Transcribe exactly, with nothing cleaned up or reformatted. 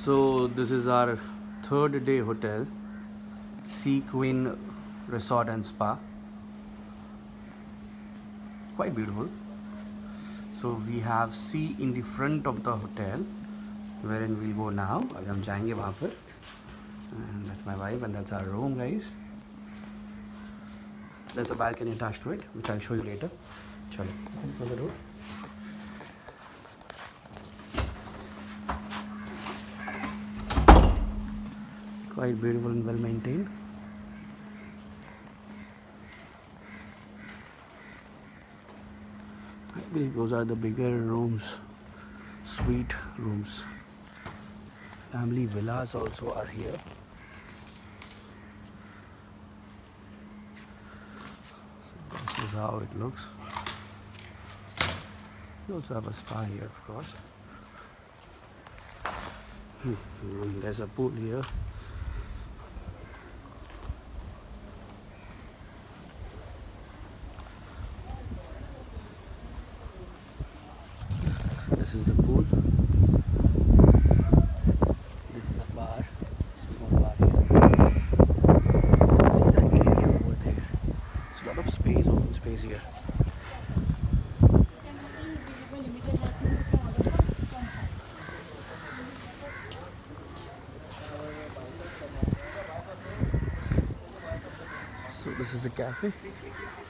So this is our third day hotel, Sea Queen Resort and Spa. Quite beautiful. So we have sea in the front of the hotel, wherein we'll go now. अभी हम जाएंगे वहाँ पर. And that's my wife and that's our room, guys. There's a balcony attached to it, which I'll show you later. Chalo, open the door. Quite beautiful and well maintained. I believe those are the bigger rooms, suite rooms. Family villas also are here. This is how it looks. We also have a spa here, of course. Hmm. There's a pool here. This is the pool. This is a bar, small bar here. See the area over there. There's a lot of space, open space here. So this is a cafe.